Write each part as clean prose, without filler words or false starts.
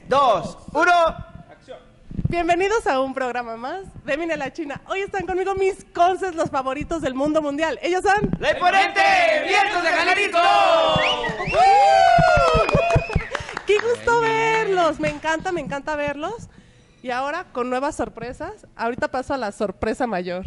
2, 1. Bienvenidos a un programa más de Mine la China. Hoy están conmigo mis conces, los favoritos del mundo mundial. Ellos son... ¡La Imponente! ¡Vientos de Jalisco! ¡Qué gusto verlos! Me encanta verlos. Y ahora con nuevas sorpresas. Ahorita paso a la sorpresa mayor.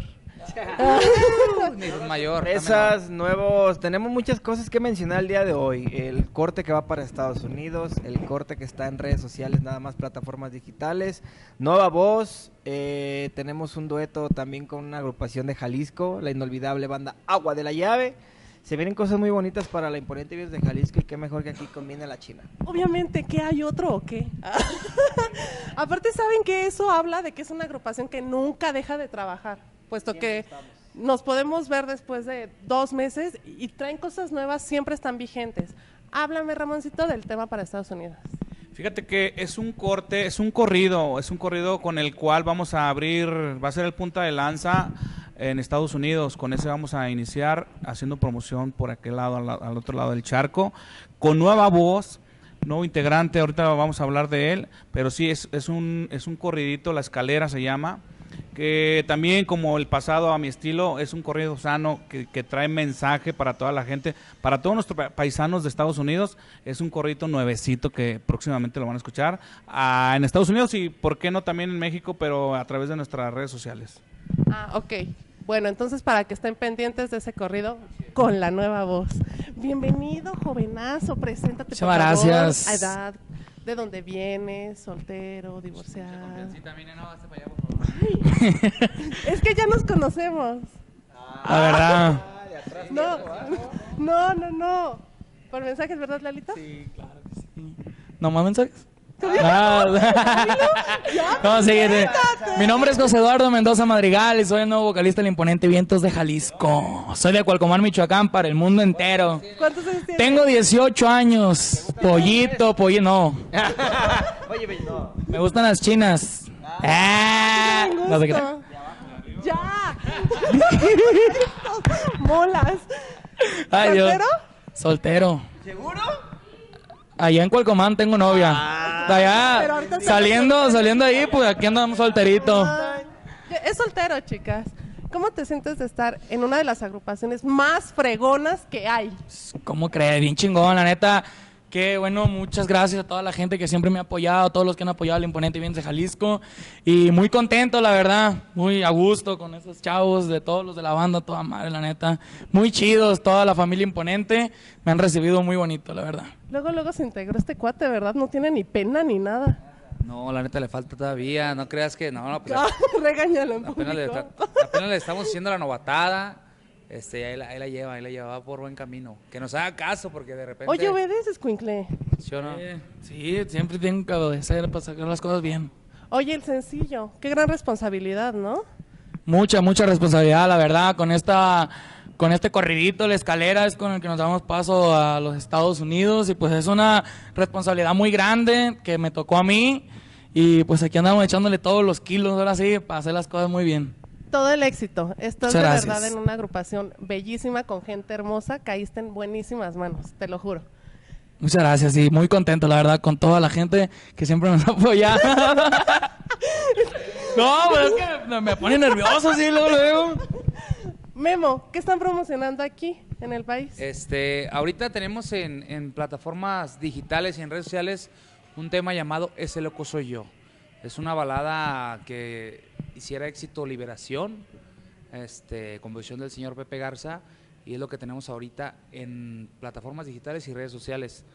Mayor. Esas nuevos, tenemos muchas cosas que mencionar el día de hoy. El corte que va para Estados Unidos, el corte que está en redes sociales, nada más plataformas digitales, nueva voz, tenemos un dueto también con una agrupación de Jalisco, la inolvidable banda Agua de la Llave. Se vienen cosas muy bonitas para la Imponente Vientos de Jalisco y qué mejor que aquí combine la China. Obviamente, ¿qué hay otro o qué? Aparte, ¿saben que eso habla de que es una agrupación que nunca deja de trabajar? Puesto que nos podemos ver después de 2 meses y traen cosas nuevas, siempre están vigentes. Háblame, Ramoncito, del tema para Estados Unidos. Fíjate que es un corte, es un corrido con el cual vamos a abrir, va a ser el punta de lanza en Estados Unidos. Con ese vamos a iniciar haciendo promoción por aquel lado, al otro lado del charco, con nueva voz, nuevo integrante. Ahorita vamos a hablar de él, pero sí es un corridito, La Escalera se llama, que también, como el pasado a mi estilo, es un corrido sano que trae mensaje para toda la gente, para todos nuestros paisanos de Estados Unidos. Es un corridito nuevecito que próximamente lo van a escuchar en Estados Unidos y por qué no también en México, pero a través de nuestras redes sociales. Ok. Bueno, entonces para que estén pendientes de ese corrido con la nueva voz. Bienvenido, jovenazo, preséntate por favor. Gracias. A edad, de dónde vienes, soltero, divorciado. Ay, es que ya nos conocemos. La verdad. No. ¿Por mensajes, verdad, Lalita? Sí, claro que sí. ¿No más mensajes? ¿Ya? No, sí, mi nombre es José Eduardo Mendoza Madrigal y soy el nuevo vocalista del Imponente Vientos de Jalisco. Soy de Cualcomán, Michoacán, para el mundo entero. ¿Cuántos años tienes? Tengo 18 años. Pollito, no. Oye, no. Me gustan las chinas. No sé qué. ¡Ya! ¡Molas! Ay, Dios. ¿Soltero? Soltero. ¿Seguro? Allá en Cualcomán tengo novia. Pero Allá, ahorita saliendo ahí, pues aquí andamos solterito. Ay, es soltero, chicas. ¿Cómo te sientes de estar en una de las agrupaciones más fregonas que hay? ¿Cómo crees? Bien chingón, la neta. Que bueno, muchas gracias a toda la gente que siempre me ha apoyado, a todos los que han apoyado al Imponente Vientos de Jalisco. Y muy contento, la verdad. Muy a gusto con esos chavos, de todos los de la banda, toda madre, la neta. Muy chidos, toda la familia Imponente. Me han recibido muy bonito, la verdad. Luego se integró este cuate, ¿verdad? No tiene ni pena ni nada. No, la neta le falta todavía, no creas que no, pues, Regáñalo en apenas público. apenas le estamos haciendo la novatada, ahí la lleva, va por buen camino, que nos haga caso porque de repente... Oye, obedeces, Escuincle. ¿Sí o no? Sí, siempre tengo que obedecer para sacar las cosas bien. Oye, el sencillo, qué gran responsabilidad, ¿no? Mucha responsabilidad, la verdad, con este corridito, La Escalera, es con el que nos damos paso a los Estados Unidos y pues es una responsabilidad muy grande que me tocó a mí y pues aquí andamos echándole todos los kilos, ahora sí, para hacer las cosas muy bien. Todo el éxito. Estás Muchas de gracias. verdad en una agrupación bellísima, con gente hermosa, caíste en buenísimas manos, te lo juro. Muchas gracias y muy contento, la verdad, con toda la gente que siempre nos apoya. No, pero es que me pone nervioso, sí, luego. Memo, ¿qué están promocionando aquí en el país? Ahorita tenemos en plataformas digitales y en redes sociales un tema llamado Ese loco soy yo. Es una balada que hiciera éxito Liberación, composición del señor Pepe Garza, y es lo que tenemos ahorita en plataformas digitales y redes sociales.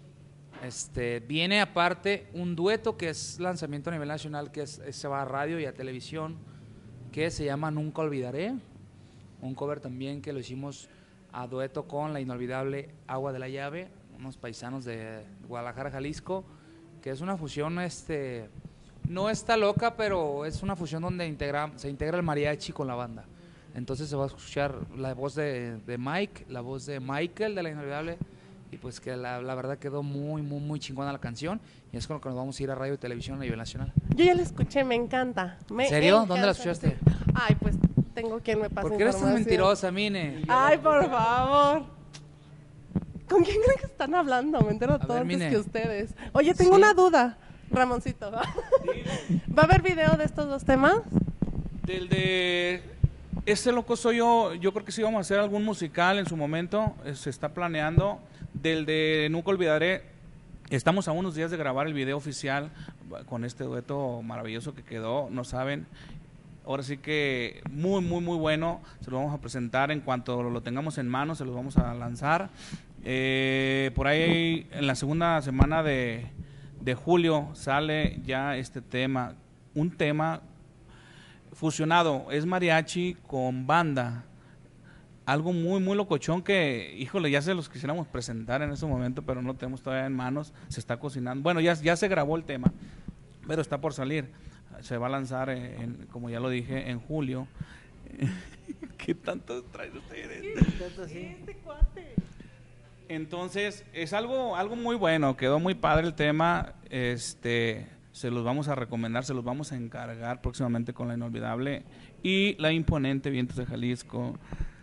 Viene aparte un dueto que es lanzamiento a nivel nacional, que se va a radio y a televisión, que se llama Nunca Olvidaré, un cover también que lo hicimos a dueto con la inolvidable Agua de la Llave, unos paisanos de Guadalajara, Jalisco, que es una fusión, no está loca, pero es una fusión donde se integra el mariachi con la banda. Entonces se va a escuchar la voz de Mike, la voz de Michael de la inolvidable, y pues que la verdad quedó muy chingona la canción, y es con lo que nos vamos a ir a radio y televisión a nivel nacional. Yo ya la escuché, me encanta. ¿En serio? ¿Dónde la escuchaste? Ay, pues tengo quien me pase ¿Por qué eres tan información. mentirosa, Mine? Ay, por favor. ¿Con quién creen que están hablando? Me entero todo antes Mine. que ustedes. Oye, tengo una duda. Ramoncito. ¿Va a haber video de estos dos temas? Del de Este loco soy yo creo que sí vamos a hacer algún musical en su momento, se está planeando. Del de Nunca Olvidaré, estamos a unos días de grabar el video oficial con este dueto maravilloso que quedó, no saben. Ahora sí que muy bueno, se lo vamos a presentar en cuanto lo tengamos en mano, se los vamos a lanzar. Por ahí en la segunda semana de julio sale ya este tema, un tema fusionado, es mariachi con banda, algo muy locochón que, híjole, ya se los quisiéramos presentar en este momento, pero no tenemos todavía en manos, se está cocinando. Bueno, ya se grabó el tema, pero está por salir. Se va a lanzar, como ya lo dije, en julio. ¿Qué tanto traen ustedes? Este cuate. Entonces, es algo muy bueno, quedó muy padre el tema, se los vamos a recomendar, se los vamos a encargar próximamente con La Inolvidable y La Imponente Vientos de Jalisco.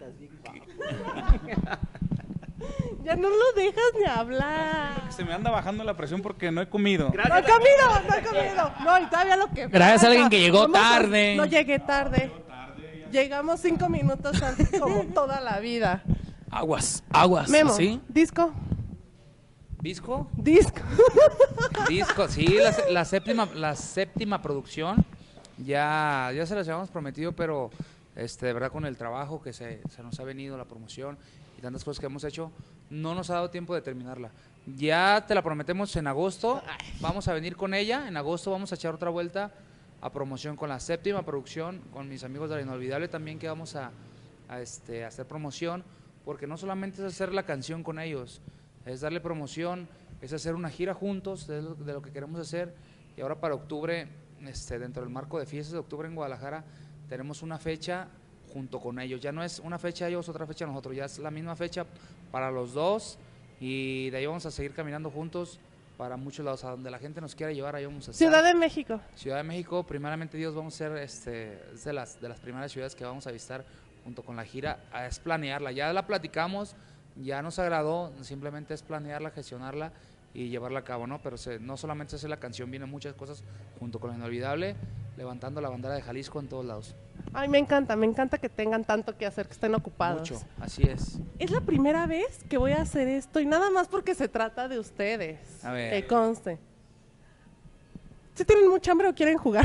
Ya no lo dejas ni hablar. Se me anda bajando la presión porque no he comido. No he comido. No, y todavía lo que Gracias a falta. alguien que llegó tarde. No llegué tarde. Llegamos 5 minutos antes como toda la vida. Aguas, Memo, ¿sí? disco. ¿Disco? Disco. Disco, sí, la séptima producción. Ya se las habíamos prometido, pero de verdad con el trabajo que se nos ha venido, la promoción y tantas cosas que hemos hecho, no nos ha dado tiempo de terminarla. Ya te la prometemos en agosto, vamos a venir con ella, en agosto vamos a echar otra vuelta a promoción con la séptima producción, con mis amigos de La Inolvidable también, que vamos a hacer promoción, porque no solamente es hacer la canción con ellos, es darle promoción, es hacer una gira juntos de lo que queremos hacer. Y ahora para octubre, dentro del marco de fiestas de octubre en Guadalajara, tenemos una fecha junto con ellos. Ya no es una fecha ellos, otra fecha nosotros, ya es la misma fecha para los dos, y de ahí vamos a seguir caminando juntos para muchos lados, a donde la gente nos quiera llevar, ahí vamos a estar. Ciudad de México. Ciudad de México, primeramente Dios, vamos a ser es de las primeras ciudades que vamos a visitar junto con la gira, es planearla. Ya la platicamos, ya nos agradó, simplemente es planearla, gestionarla y llevarla a cabo, ¿no? Pero no solamente hacer la canción, vienen muchas cosas junto con La Inolvidable, levantando la bandera de Jalisco en todos lados. Ay, me encanta que tengan tanto que hacer, que estén ocupados. Mucho, así es. Es la primera vez que voy a hacer esto y nada más porque se trata de ustedes. A ver. Que conste. ¿Sí tienen mucha hambre o quieren jugar?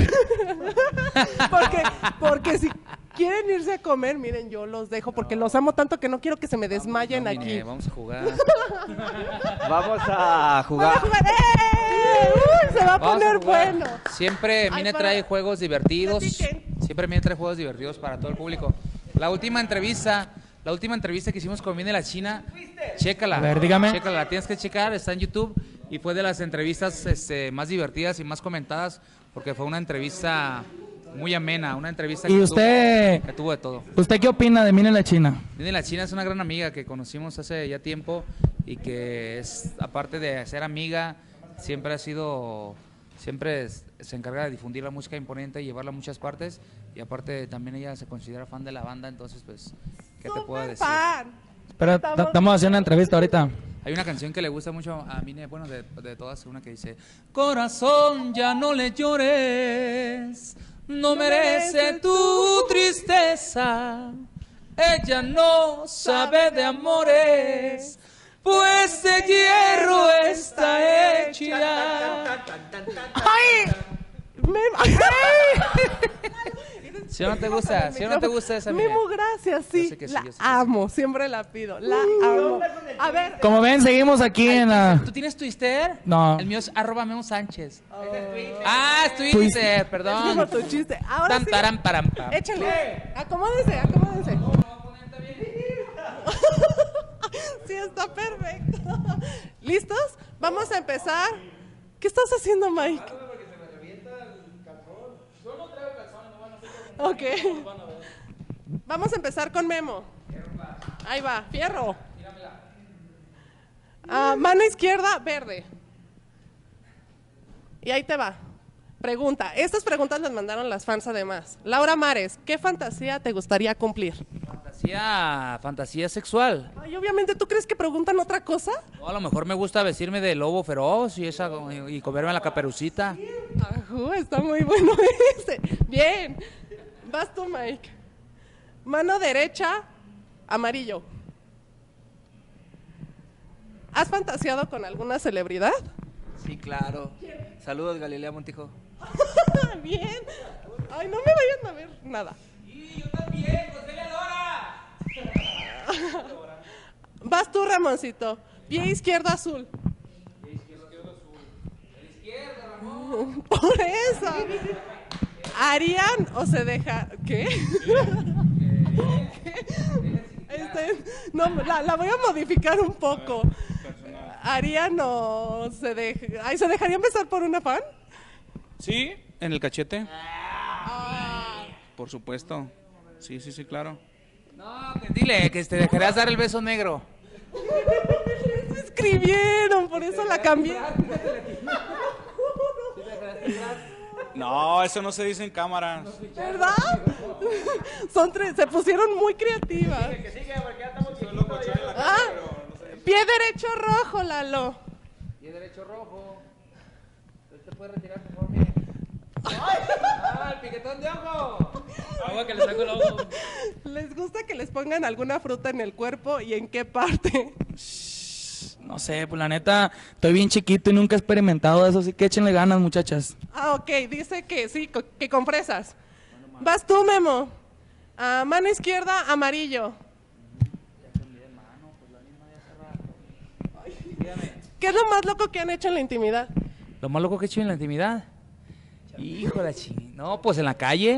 porque si quieren irse a comer, miren, yo los dejo porque los amo tanto que no quiero que se me desmayen aquí. Mine, vamos a jugar. Vamos a jugar. Se va a Vamos poner jugar. bueno. Siempre Mine trae juegos divertidos. Platiquen. Siempre Mine trae juegos divertidos para todo el público. La última entrevista que hicimos con Mine la China, chécala. A ver, dígame. Chécala, la tienes que checar, está en YouTube y fue de las entrevistas más divertidas y más comentadas porque fue una entrevista muy amena, una entrevista ¿Y usted? que tuvo de todo. ¿Usted qué opina de Mine la China? Mine la China es una gran amiga que conocimos hace ya tiempo y que es, aparte de ser amiga, siempre se encarga de difundir la música Imponente y llevarla a muchas partes, y aparte también ella se considera fan de la banda, entonces pues, ¿qué te puedo decir? Fan. Pero estamos haciendo una entrevista ahorita. Hay una canción que le gusta mucho a Mine, bueno, de todas, una que dice: corazón, ya no le llores, no merece tu tristeza, ella no sabe de amores, pues de hierro está hecha. ¡Ay! ¿Sí o no te gusta? ¿Sí o no te gusta esa Mine? Memo, gracias, sí. Yo sé que sí, La yo sé que amo, siempre la pido. La amo. A ver. Como ven, seguimos aquí en la... ¿Tú tienes Twitter? No. El mío es @Memo Sánchez. Ah, es Twitter, Es perdón. como tu chiste. Ahora Tan, sí. taran, param, pam. Échale. Acomódense. Sí, está perfecto. ¿Listos? Vamos a empezar. ¿Qué estás haciendo, Mike? Ok. Vamos a empezar con Memo. Ahí va, fierro. Mano izquierda, verde. Y ahí te va. Pregunta. Estas preguntas las mandaron las fans además. Laura Mares, ¿qué fantasía te gustaría cumplir? fantasía sexual. Ay, obviamente, ¿tú crees que preguntan otra cosa? O a lo mejor me gusta vestirme de lobo feroz y comerme la caperucita. Ajú, está muy bueno ese. Bien. Vas tú, Mike. Mano derecha, amarillo. ¿Has fantaseado con alguna celebridad? Sí, claro. Saludos, Galilea Montijo. Bien. Ay, no me vayan a ver nada. Y yo también, José Leodora. Vas tú, Ramoncito. Pie izquierdo azul. Pie izquierdo azul. El izquierdo, Ramón. Por eso. ¿Harían o se deja? ¿Qué? No, la voy a modificar un poco. ¿Harían o se deja? Ay, ¿se dejarían besar por una fan? Sí, en el cachete. Por supuesto. Sí, claro. No, dile que te dejarías dar el beso negro. Eso escribieron, por eso la cambié. No, eso no se dice en cámaras. ¿Verdad? Se pusieron muy creativas. Pie derecho rojo, Lalo. Pie derecho rojo. ¿Te puedes retirar, por favor? ¡El piquetón de ojo! Agua que le saco el ojo. ¿Les gusta que les pongan alguna fruta en el cuerpo y en qué parte? No sé, pues la neta, estoy bien chiquito y nunca he experimentado eso, así que échenle ganas, muchachas. Ok, dice que sí, que con fresas. Vas tú, Memo. Mano izquierda, amarillo. ¿Qué es lo más loco que han hecho en la intimidad? ¿Lo más loco que he hecho en la intimidad? Hijo de ching. No, pues en la calle.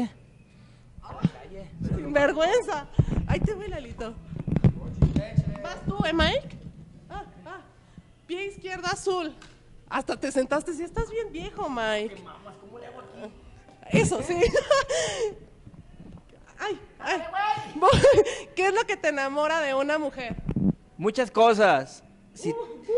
Sin vergüenza. Ahí te voy, Lalito. ¿Vas tú, Mike? Pie izquierdo azul. Hasta te sentaste. Si estás bien viejo, Mike. ¿Cómo le hago aquí? Eso, sí. Ay. ¿Qué es lo que te enamora de una mujer? Muchas cosas. Sí.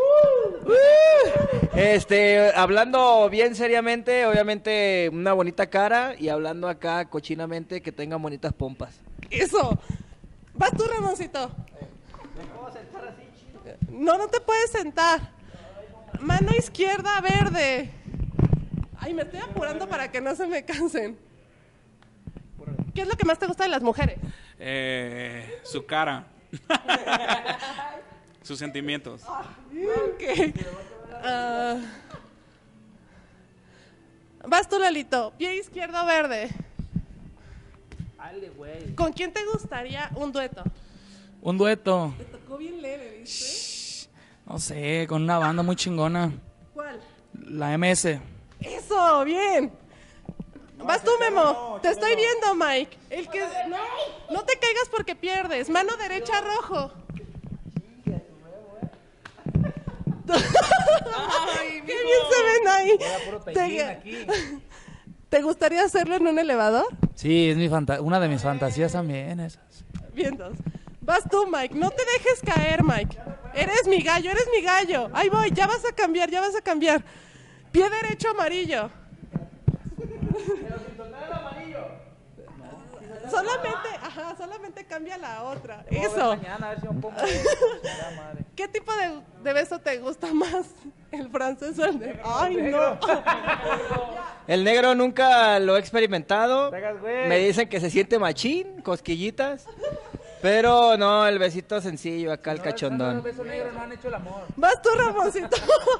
Hablando bien seriamente, obviamente una bonita cara, y hablando acá cochinamente, que tengan bonitas pompas. Eso. Vas tú, Ramoncito. ¿Me puedo sentar así, chido? No te puedes sentar. Mano izquierda verde. Ay, me estoy apurando para que no se me cansen. ¿Qué es lo que más te gusta de las mujeres? Su cara. Sus sentimientos. Ok. Vas tú, Lalito. Pie izquierdo verde. ¿Con quién te gustaría un dueto? Un dueto, Te tocó bien leve, ¿viste? no sé, con una banda muy chingona, ¿Cuál? la MS. Eso, bien. Vas tú, Memo. Te estoy viendo, Mike. No te caigas porque pierdes. Mano derecha rojo. Qué bien se ven ahí. ¿Te gustaría hacerlo en un elevador? Sí, es una de mis fantasías también esas. Vientos. Vas tú, Mike. No te dejes caer, Mike. Eres mi gallo. Ahí voy, ya vas a cambiar. Pie derecho amarillo. Solamente cambia la otra. Eso. ¿Qué tipo de beso te gusta más? ¿El francés o el negro? Ay, no. El negro nunca lo he experimentado. Me dicen que se siente machín, cosquillitas. Pero no, el besito sencillo, acá el cachondón. El beso negro no han hecho el amor. Vas tú, Ramoncito.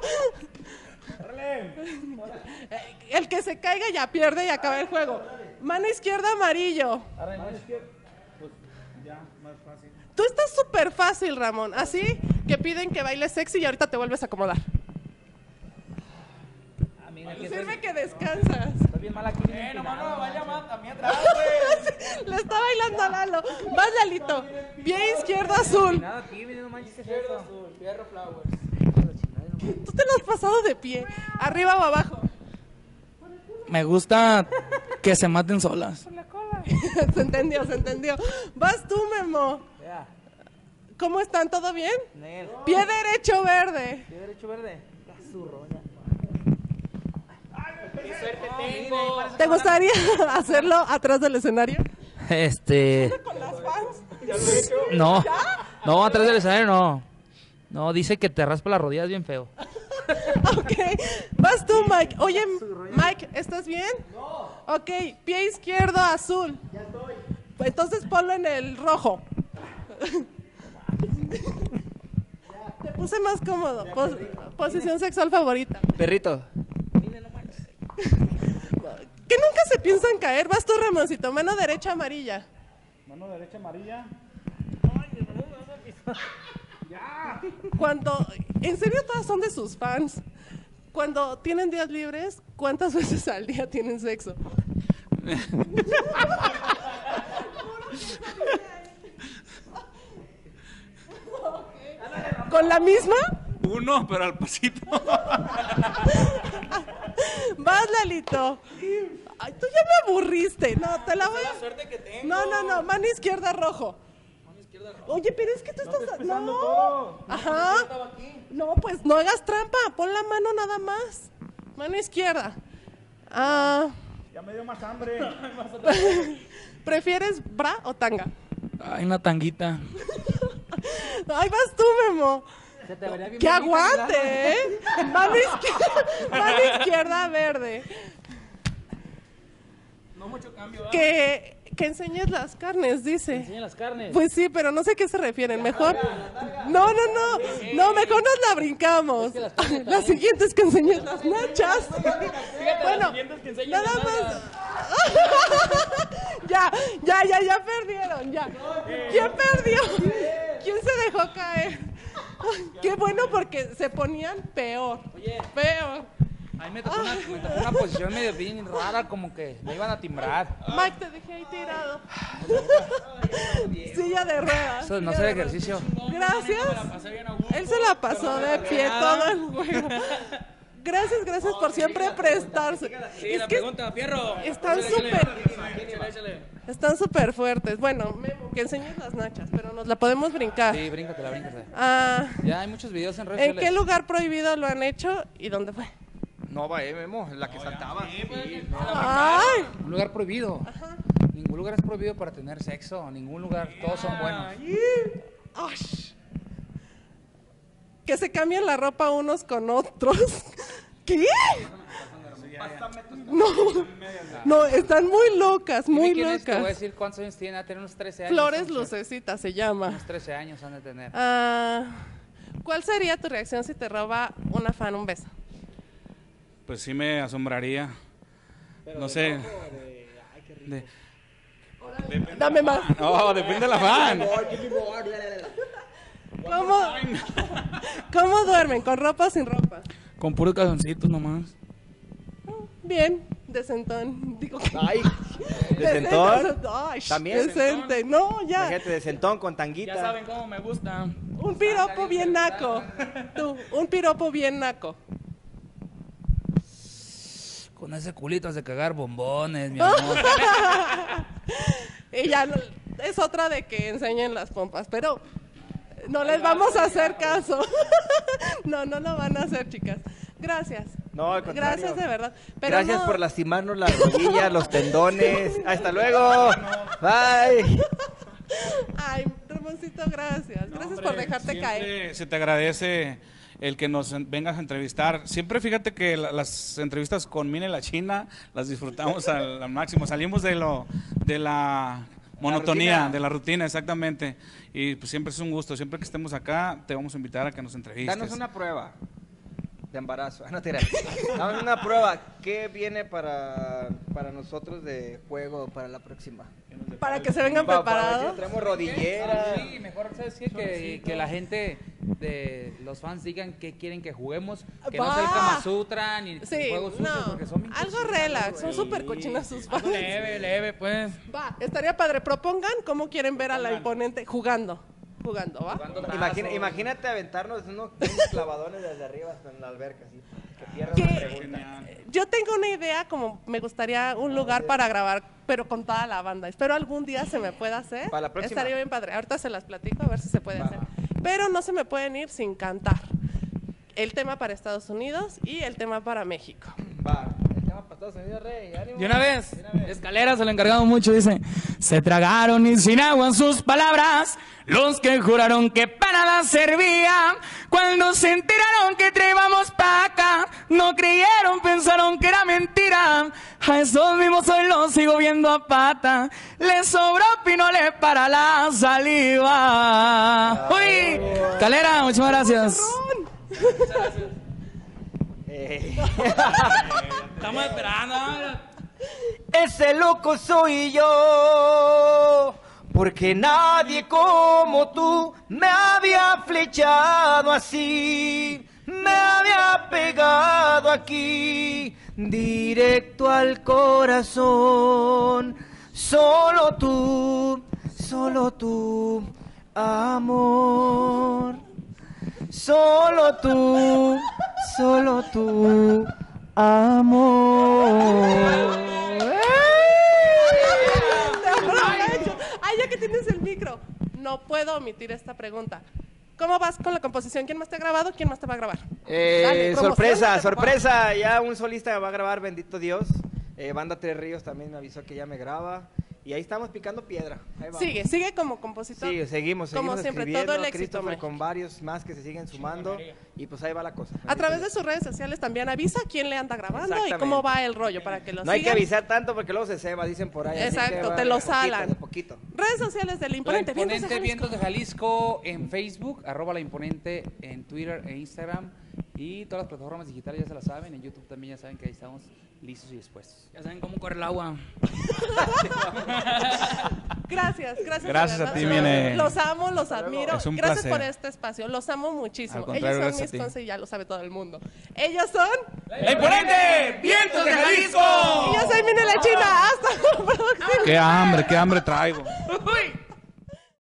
El que se caiga ya pierde y acaba el juego. Mano izquierda amarillo. Tú estás súper fácil, Ramón. Así que piden que bailes sexy y ahorita te vuelves a acomodar. Sirve que descansas. Estás bien mal aquí. No, vaya más también atrás, Le está bailando a Lalo. Vas, Lalito. Pie izquierdo azul. Nada aquí, no manches, ¿qué es eso? Fierro Flowers. Tú te lo has pasado de pie. ¿Arriba o abajo? Me gusta que se maten solas. Se entendió. Vas tú, Memo. ¿Cómo están? ¿Todo bien? Pie derecho verde. Pie derecho verde. ¿Te gustaría hacerlo atrás del escenario? Este. Con las fans. No, no, atrás del escenario no. No, dice que te raspa las rodillas bien feo. Ok, vas tú, Mike. Oye, Mike, ¿estás bien? No. Ok, pie izquierdo azul. Ya estoy. Entonces ponlo en el rojo. Te puse más cómodo. Posición sexual favorita. Perrito. Que nunca se piensan caer. Vas tú, Ramoncito. Mano derecha amarilla. Mano derecha amarilla. Cuando, en serio, todas son de sus fans. Cuando tienen días libres, ¿cuántas veces al día tienen sexo? ¿Con la misma? Uno, pero al pasito. Vas, Lalito. Ay, tú ya me aburriste. No, te la voy a... suerte que tengo. No, mano izquierda rojo. Oye, pero es que tú estás... No. Ajá. No, pues no hagas trampa. Pon la mano nada más. Mano izquierda. Ya me dio más hambre. ¿Prefieres bra o tanga? Ay, una tanguita. Ay, vas tú, Memo. ¡Que aguante, eh! Mano izquierda verde. No mucho cambio, ¿verdad? Que enseñes las carnes, dice. Enseña las carnes. Pues sí, pero no sé a qué se refieren. Mejor. No, mejor nos la brincamos. La siguiente es que enseñes las nachas. Bueno, nada más. Ya perdieron, ya. ¿Quién perdió? ¿Quién se dejó caer? Ay, qué bueno porque se ponían peor. Peor. A mí me tocó una posición medio bien rara, como que me iban a timbrar. Mike, te dejé ahí tirado. Silla de ruedas. Eso no silla sé de ejercicio. ruedas. Gracias. Él se la pasó de pie todo el juego. Gracias por siempre prestarse. Sí, Es la que pregunta, Fierro. están súper fuertes. Bueno, Memo, que enseñes las nachas, pero nos la podemos brincar. Sí, bríncatela. ¿En Ya hay muchos videos en redes sociales. qué lugar prohibido lo han hecho y dónde fue? No, Memo, la que saltaba. Ay, Un lugar prohibido. Ningún lugar es prohibido para tener sexo. Ningún lugar. Todos son buenos. Ash. Que se cambien la ropa unos con otros. ¿Qué? No, están muy locas, muy Dime quién es, te voy a locas. decir cuántos años tiene. A tener unos 13 años. Flores 11. Lucecita se llama. Unos 13 años han de tener. ¿Cuál sería tu reacción si te roba una fan un beso? Pues sí me asombraría. No sé. Dame más. No, depende de la fan. ¿Cómo duermen? ¿Con ropa o sin ropa? Con puros calzoncitos nomás. Bien, decentón. Digo, Ay, ¿de sentón? Ay, ¿También? decente. No, ya. Imagínate, de sentón con tanguita. Ya saben cómo me gusta. Un piropo bien naco. Tú, un piropo bien naco. Con ese culito has de cagar bombones, mi amor. Y ya es otra de que enseñen las pompas, pero no les vamos a hacer caso. No lo van a hacer, chicas. Gracias. No, al contrario. Gracias de verdad. Pero Gracias no- por lastimarnos las rodillas, los tendones. Hasta luego. Bye. Ay, Ramoncito, gracias. Gracias por dejarte caer. Siempre se te agradece el que nos vengas a entrevistar. Siempre fíjate que las entrevistas con Mine la China las disfrutamos al máximo. Salimos de la monotonía, rutina. de la rutina, exactamente. Y pues siempre es un gusto. Siempre que estemos acá, te vamos a invitar a que nos entrevistes. Danos una prueba de embarazo. No te creas. Danos una prueba. ¿Qué viene para nosotros de juego para la próxima? Para que se vengan Para preparados. decir, traemos rodillera. Sí, mejor, ¿sabes qué? Que la gente, los fans digan qué quieren que juguemos. Que no sea el Va. Kama Sutra ni Sí, juegos sucios, no. porque son bien Algo cochinos, relax. güey. Son súper cochinas sus fans. Leve, pues. Va, estaría padre. Propongan cómo quieren ver a la imponente jugando, ¿va? Jugando Imagínate aventarnos unos clavadones desde arriba hasta en la alberca, así. Que pierdas Que- la pregunta. Yo tengo una idea, como me gustaría un lugar para grabar, pero con toda la banda. Espero algún día se me pueda hacer. Para la próxima. Estaría bien padre. Ahorita se las platico a ver si se puede hacer. Pero no se me pueden ir sin cantar. El tema para Estados Unidos y el tema para México. Va, el tema para Estados Unidos, Rey. ¡Ánimo! De una vez. Escalera se lo encargamos mucho, dice. Se tragaron y sin agua sus palabras, los que juraron que para nada servían. Cuando se enteraron que traíamos pa' acá, no creyeron, pensaron que era mentira. A esos mismos hoy los sigo viendo a pata. Les sobró pinoles para la saliva. ¡Uy! Escalera, muchas gracias. Estamos esperando. Ese loco soy yo, porque nadie como tú me había flechado así, me había pegado aquí, directo al corazón. Solo tú, amor. Solo tú, amor. Ay, ya que tienes el micro, no puedo omitir esta pregunta. ¿Cómo vas con la composición? ¿Quién más te ha grabado? ¿Quién más te va a grabar? Dale, sorpresa, ya un solista va a grabar, bendito Dios. Banda Tres Ríos también me avisó que ya me graba. Y ahí estamos picando piedra. Ahí Sigue como compositor. Sí, seguimos como siempre, todo el éxito. Christopher con varios más que se siguen sumando. Y pues ahí va la cosa. A través de sus redes sociales también avisa quién le anda grabando y cómo va el rollo para que lo sigan. No hay que avisar tanto porque luego se ceba, dicen por ahí. Exacto, te lo salan. De poquito. Redes sociales de La Imponente. La Imponente Vientos de Jalisco en Facebook, @La Imponente en Twitter e Instagram. Y todas las plataformas digitales ya se las saben. En YouTube también ya saben que ahí estamos listos y dispuestos. Ya saben cómo corre el agua. Gracias a ti, Mine. Los amo, los admiro. Es un Gracias placer. por este espacio, los amo muchísimo. Al contrario, Ellos son gracias a mis ti. cons y ya lo sabe todo el mundo. Ellos son... ¡La Imponente! ¡Vientos de Jalisco! Y yo soy Mine la China. Hasta la próxima. Qué hambre traigo. ¡Uy!